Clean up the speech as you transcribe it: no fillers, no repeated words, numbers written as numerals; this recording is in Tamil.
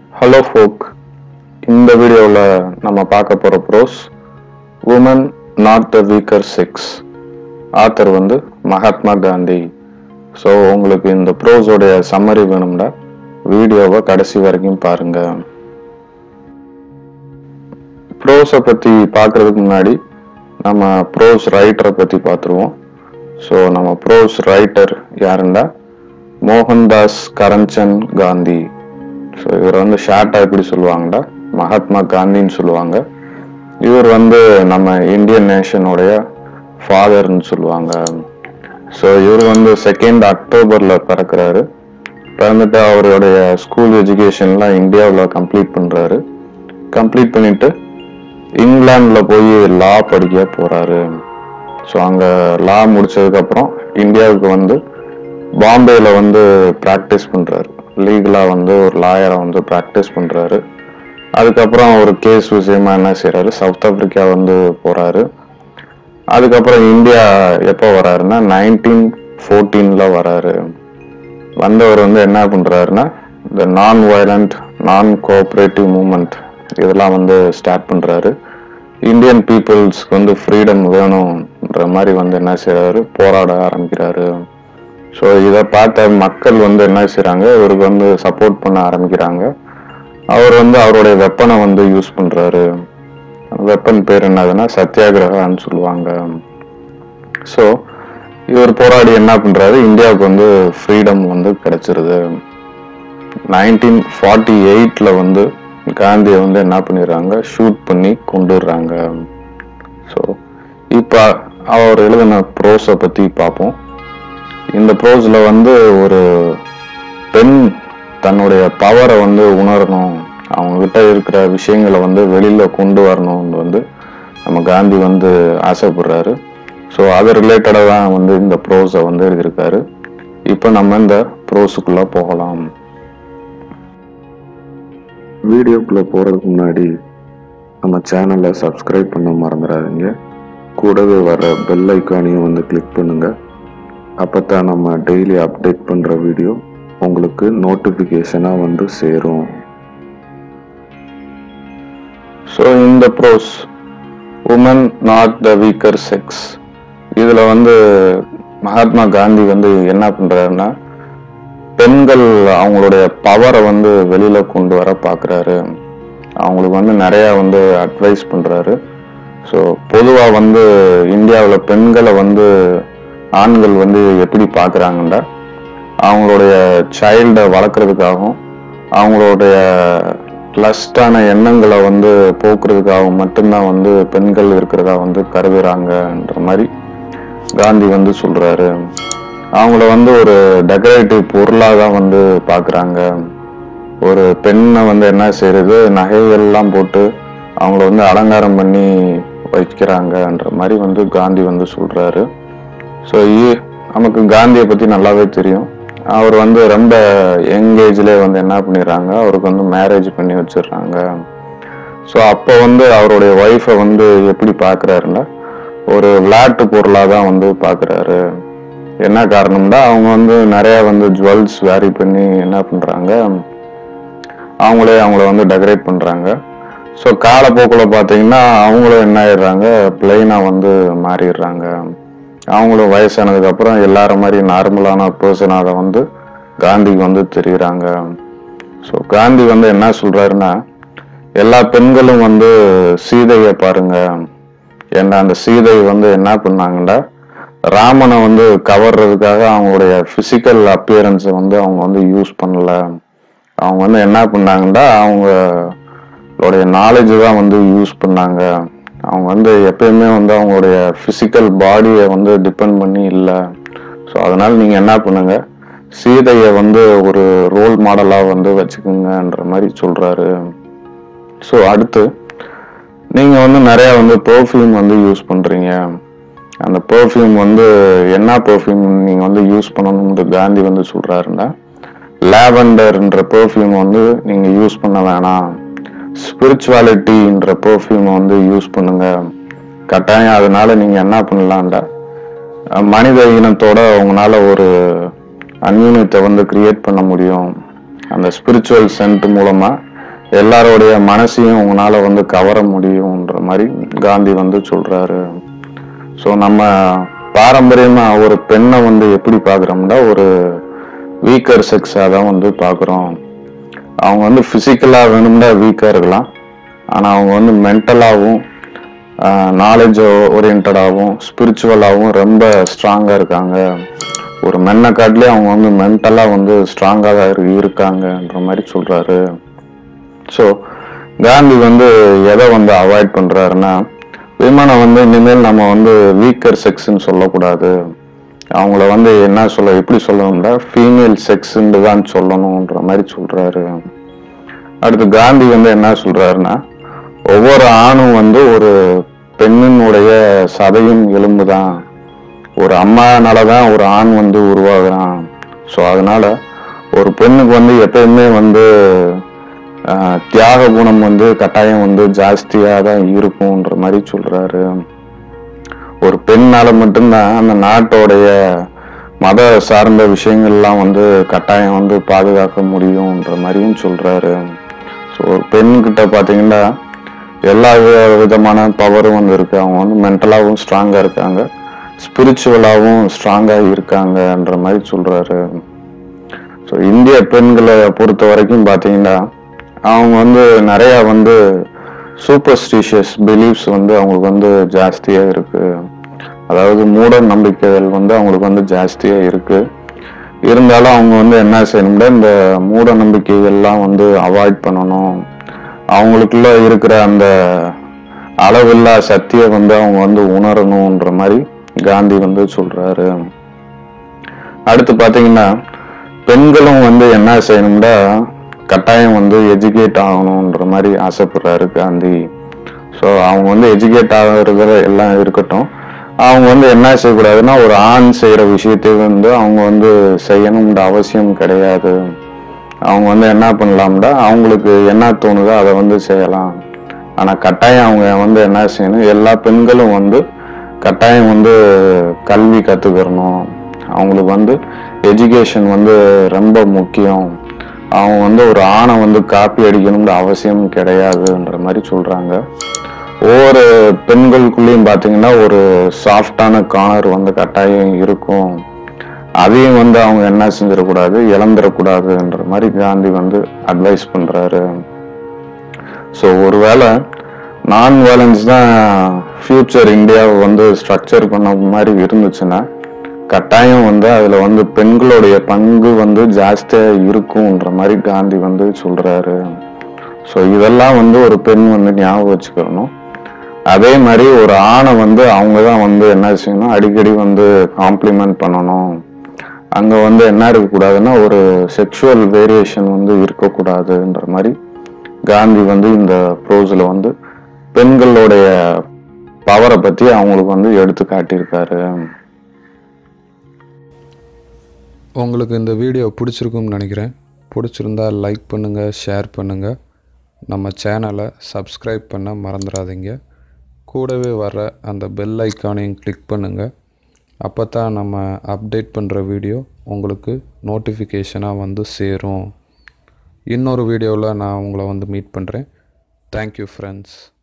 ஹலோ ஃபோக், இந்த வீடியோவில் நம்ம பார்க்க போகிற prose woman not the weaker sex. Author Mahatma Gandhi. So உங்களுக்கு இந்த ப்ரோஸோடைய சம்மரி வேணும்னா வீடியோவை கடைசி வரைக்கும் பாருங்க. ப்ரோஸை பற்றி பார்க்குறதுக்கு முன்னாடி நம்ம ப்ரோஸ் ரைட்டரை பற்றி பார்த்துருவோம். ஸோ நம்ம ப்ரோஸ் ரைட்டர் யாருன்னா மோகன்தாஸ் கரம்சந்த் காந்தி. ஸோ இவர் ஷார்ட்டாக எப்படி சொல்லுவாங்கடா மகாத்மா காந்தின்னு சொல்லுவாங்க. இவர் நம்ம இந்தியன் நேஷனுடைய ஃபாதர்ன்னு சொல்லுவாங்க. ஸோ இவர் 2 அக்டோபரில் பிறக்கிறாரு. பிறந்துட்டு அவருடைய ஸ்கூல் எஜுகேஷன்லாம் இந்தியாவில் கம்ப்ளீட் பண்ணுறாரு. கம்ப்ளீட் பண்ணிட்டு இங்கிலாண்டில் போய் லா படிக்க போகிறாரு. ஸோ அங்கே லா முடிச்சதுக்கப்புறம் இந்தியாவுக்கு பாம்பேயில் ப்ராக்டிஸ் பண்ணுறாரு. லீகலாக ஒரு லாயரை ப்ராக்டிஸ் பண்ணுறாரு. அதுக்கப்புறம் ஒரு கேஸ் விஷயமா என்ன செய்கிறாரு, சவுத் ஆப்பிரிக்கா போகிறாரு. அதுக்கப்புறம் இந்தியா எப்போ வராருன்னா 1914 வராரு. வந்தவர் என்ன பண்ணுறாருன்னா இந்த non violent non cooperative movement இதெல்லாம் ஸ்டார்ட் பண்ணுறாரு. இந்தியன் பீப்புள்ஸ்க்கு ஃப்ரீடம் வேணும்ன்ற மாதிரி என்ன செய்கிறாரு, போராட ஆரம்பிக்கிறாரு. ஸோ இதை பார்த்த மக்கள் என்ன செய்கிறாங்க, இவருக்கு சப்போர்ட் பண்ண ஆரம்பிக்கிறாங்க. அவர் அவருடைய வெப்பனை யூஸ் பண்ணுறாரு. வெப்பன் பேர் என்னதுன்னா சத்தியாகிரகான்னு சொல்லுவாங்க. ஸோ இவர் போராடி என்ன பண்ணுறாரு, இந்தியாவுக்கு ஃப்ரீடம் கிடைச்சிருது. 1948 காந்தியை என்ன பண்ணிடுறாங்க, ஷூட் பண்ணி கொண்டுடுறாங்க. ஸோ இப்போ அவர் எழுதின ப்ரோஸை பற்றி பார்ப்போம். இந்த ப்ரோஸ்ல ஒரு பெண் தன்னுடைய பவரை உணரணும், அவங்க கிட்ட இருக்கிற விஷயங்களை வெளியில கொண்டு வரணும்னு நம்ம காந்தி ஆசைப்படுறாரு. ஸோ அது ரிலேட்டடா தான் இந்த ப்ரோஸை எழுதியிருக்காரு. இப்போ நம்ம இந்த ப்ரோஸுக்குள்ள போகலாம். வீடியோக்குள்ள போறதுக்கு முன்னாடி நம்ம சேனலை சப்ஸ்கிரைப் பண்ண மறந்துடாதீங்க. கூடவே வர பெல் ஐக்கானையும் கிளிக் பண்ணுங்க. அப்போதான் நம்ம டெய்லி அப்டேட் பண்ணுற வீடியோ உங்களுக்கு நோட்டிஃபிகேஷனாக சேரும். ஸோ இந்த prose woman not the weaker sex, இதில் மகாத்மா காந்தி என்ன பண்ணுறாருன்னா பெண்கள் அவங்களுடைய பவரை வெளியில் கொண்டு வர பார்க்குறாரு. அவங்களுக்கு நிறையா அட்வைஸ் பண்ணுறாரு. ஸோ பொதுவாக இந்தியாவில் பெண்களை ஆண்கள் எப்படி பார்க்குறாங்கன்னா அவங்களுடைய சைல்டை வளர்க்குறதுக்காகவும் அவங்களுடைய லஸ்டான எண்ணங்களை போக்குறதுக்காகவும் மட்டும்தான் பெண்கள் இருக்கிறதா கருதுறாங்கன்ற மாதிரி காந்தி சொல்றாரு. அவங்கள ஒரு டெக்கரேட்டிவ் பொருளாக தான் பார்க்குறாங்க. ஒரு பெண்ணை என்ன செய்யறது, நகைகள்லாம் போட்டு அவங்கள அலங்காரம் பண்ணி வைக்கிறாங்கன்ற மாதிரி காந்தி சொல்றாரு. ஸோ நமக்கு காந்தியை பற்றி நல்லாவே தெரியும். அவர் ரொம்ப யங் ஏஜ்லேயே என்ன பண்ணிடுறாங்க, அவருக்கு மேரேஜ் பண்ணி வச்சிடுறாங்க. ஸோ அப்போ அவருடைய ஒய்ஃபை எப்படி பார்க்குறாருன்னா ஒரு விளையாட்டு பொருளாக தான் பார்க்குறாரு. என்ன காரணம்னா அவங்க நிறையா ஜுவல்ஸ் வேரி பண்ணி என்ன பண்ணுறாங்க, அவங்கள டெக்கரேட் பண்ணுறாங்க. ஸோ காலப்போக்கில் பார்த்தீங்கன்னா அவங்களும் என்ன ஆயிடுறாங்க, பிளெயினாக மாறிடுறாங்க. அவங்களும் வயசானதுக்கு அப்புறம் எல்லாரும் மாதிரி நார்மலான பர்சனாக காந்திக்கு தெரியுறாங்க. ஸோ காந்தி என்ன சொல்றாருன்னா எல்லா பெண்களும் சீதையை பாருங்க. ஏன்னா அந்த சீதை என்ன பண்ணாங்கன்னா ராமனை கவர்றதுக்காக அவங்களுடைய பிசிக்கல் அப்பியரன்ஸை அவங்க யூஸ் பண்ணல. அவங்க என்ன பண்ணாங்கன்னா அவங்களுடைய நாலேஜ் தான் யூஸ் பண்ணாங்க. அவங்க எப்பயுமே அவங்களுடைய பிசிக்கல் பாடியை டிபெண்ட் பண்ணி இல்லை. ஸோ அதனால நீங்க என்ன பண்ணுங்க, சீதையை ஒரு ரோல் மாடலாக வச்சுக்கோங்கன்ற மாதிரி சொல்றாரு. ஸோ அடுத்து நீங்க நிறைய பெர்ஃப்யூம் யூஸ் பண்றீங்க. அந்த பெர்ஃப்யூம் என்ன பெர்ஃப்யூம் நீங்க யூஸ் பண்ணணும்னு காந்தி சொல்றாருன்னா லாவெண்டர்ன்ற பெர்ஃப்யூம் நீங்க யூஸ் பண்ண வேணாம், ஸ்பிரிச்சுவாலிட்டின்ற பெர்ஃப்யூமை யூஸ் பண்ணுங்க கட்டாயம். அதனால நீங்க என்ன பண்ணலாம்டா மனித இனத்தோட உங்களால ஒரு அந்யூன்யத்தை கிரியேட் பண்ண முடியும். அந்த ஸ்பிரிச்சுவல் சென்ட் மூலமா எல்லாரோடைய மனசையும் உங்களால வந்து கவர முடியும்ன்ற மாதிரி காந்தி வந்து சொல்றாரு. ஸோ நம்ம பாரம்பரியமா ஒரு பெண்ணை வந்து எப்படி பார்க்குறோம்னா ஒரு வீக்கர் செக்ஸாக தான் வந்து பார்க்குறோம். அவங்க வந்து ஃபிசிக்கலாக வேணும்னா வீக்காக இருக்கலாம், ஆனால் அவங்க வந்து மென்டலாகவும் நாலேஜ் ஓரியன்டாகவும் ஸ்பிரிச்சுவலாகவும் ரொம்ப ஸ்ட்ராங்காக இருக்காங்க. ஒரு மென்னை காட்டிலே அவங்க வந்து மென்டலாக வந்து ஸ்ட்ராங்காக தான் இருக்காங்கன்ற மாதிரி சொல்கிறாரு. ஸோ காந்தி வந்து எதை வந்து அவாய்ட் பண்ணுறாருன்னா, விமனை வந்து இனிமேல் நம்ம வந்து வீக்கர் செக்ஸ்ன்னு சொல்லக்கூடாது, அவங்கள வந்து என்ன எப்படி சொல்லணும்னா ஃபீமேல் செக்ஸ்ன்னு தான் சொல்லணுன்ற மாதிரி சொல்கிறாரு. அடுத்து காந்தி வந்து என்ன சொல்கிறாருன்னா, ஒவ்வொரு ஆணும் வந்து ஒரு பெண்ணினுடைய சதையும் எலும்பு தான், ஒரு அம்மானால தான் ஒரு ஆண் வந்து உருவாகுறான். ஸோ அதனால ஒரு பெண்ணுக்கு வந்து எப்பயுமே வந்து தியாக குணம் வந்து கட்டாயம் வந்து ஜாஸ்தியாக தான் இருக்கும்ன்ற மாதிரி சொல்றாரு. ஒரு பெண்ணால மட்டும்தான் அந்த நாட்டோடைய மத சார்ந்த விஷயங்கள்லாம் வந்து கட்டாயம் வந்து பாதுகாக்க முடியும்ன்ற மாதிரியும் சொல்றாரு. ஸோ ஒரு பெண்கிட்ட பார்த்தீங்கன்னா எல்லா விதமான பவரும் வந்து இருக்கு. அவங்க வந்து மென்டலாகவும் ஸ்ட்ராங்காக இருக்காங்க, ஸ்பிரிச்சுவலாகவும் ஸ்ட்ராங்காக இருக்காங்கன்ற மாதிரி சொல்றாரு. ஸோ இந்திய பெண்களை பொறுத்த வரைக்கும் பார்த்தீங்கன்னா அவங்க வந்து நிறைய வந்து சூப்பர்ஸ்டிஷியஸ் பிலீஃப்ஸ் வந்து அவங்களுக்கு வந்து ஜாஸ்தியாக இருக்கு. அதாவது மூட நம்பிக்கைகள் வந்து அவங்களுக்கு வந்து ஜாஸ்தியாக இருக்கு. இருந்தாலும் அவங்க வந்து என்ன செய்யணும்னா இந்த மூட நம்பிக்கைகள்லாம் வந்து அவாய்ட் பண்ணணும், அவங்களுக்குள்ள இருக்கிற அந்த அளவில்லா சக்தியை வந்து அவங்க வந்து உணரணுன்ற மாதிரி காந்தி வந்து சொல்றாரு. அடுத்து பார்த்தீங்கன்னா பெண்களும் வந்து என்ன செய்யணும்னா கட்டாயம் வந்து எஜுகேட் ஆகணுன்ற மாதிரி ஆசைப்படுறாரு காந்தி. ஸோ அவங்க வந்து எஜுகேட் ஆகிறது எல்லாம் இருக்கட்டும், அவங்க வந்து என்ன செய்யக்கூடாதுன்னா ஒரு ஆண் செய்யற விஷயத்தை வந்து அவங்க வந்து செய்யணும்ன்ற அவசியம் கிடையாது. அவங்க வந்து என்ன பண்ணலாம்னா அவங்களுக்கு என்ன தோணுதோ அதை வந்து செய்யலாம். ஆனா கட்டாயம் அவங்க வந்து என்ன செய்யணும், எல்லா பெண்களும் வந்து கட்டாயம் வந்து கல்வி கத்துக்கிறணும், அவங்களுக்கு வந்து எஜுகேஷன் வந்து ரொம்ப முக்கியம், அவங்க வந்து ஒரு ஆணை வந்து காப்பி அடிக்கணும்ன்ற அவசியம் கிடையாதுன்ற மாதிரி சொல்றாங்க. ஒவ்வொரு பெண்களுக்குள்ளேயும் பார்த்தீங்கன்னா ஒரு சாஃப்டான கார்னர் வந்து கட்டாயம் இருக்கும், அதையும் வந்து அவங்க என்ன செஞ்சிடக்கூடாது, இழந்துடக்கூடாதுன்ற மாதிரி காந்தி வந்து அட்வைஸ் பண்றாரு. ஸோ ஒருவேளை நான் வயலன்ஸ் தான் ஃபியூச்சர் இந்தியாவை வந்து ஸ்ட்ரக்சர் பண்ண மாதிரி இருந்துச்சுன்னா கட்டாயம் வந்து அதுல வந்து பெண்களுடைய பங்கு வந்து ஜாஸ்தியா இருக்கும்ன்ற மாதிரி காந்தி வந்து சொல்றாரு. ஸோ இதெல்லாம் வந்து ஒரு பெண் வந்து ஞாபகம் வச்சுக்கணும். அதே மாதிரி ஒரு ஆணை வந்து அவங்க தான் வந்து என்ன செய்யணும், அடிக்கடி வந்து காம்ப்ளிமெண்ட் பண்ணணும். அங்க வந்து என்ன இருக்கக்கூடாதுன்னா ஒரு செக்ஷுவல் வேரியேஷன் வந்து இருக்கக்கூடாதுன்ற மாதிரி காந்தி வந்து இந்த ப்ரோஸ்ல வந்து பெண்களுடைய பவரை பத்தி அவங்களுக்கு வந்து எடுத்து காட்டியிருக்காரு. உங்களுக்கு இந்த வீடியோ பிடிச்சிருக்கும்னு நினைக்கிறேன். பிடிச்சிருந்தா லைக் பண்ணுங்கள், ஷேர் பண்ணுங்கள், நம்ம சேனலை சப்ஸ்கிரைப் பண்ண மறந்துடாதீங்க. கூடவே வர அந்த பெல் ஐக்கானையும் கிளிக் பண்ணுங்கள். அப்போ தான் நம்ம அப்டேட் பண்ணுற வீடியோ உங்களுக்கு நோட்டிஃபிகேஷனாக வந்து சேரும். இன்னொரு வீடியோவில் நான் உங்களை வந்து மீட் பண்ணுறேன். Thank you friends.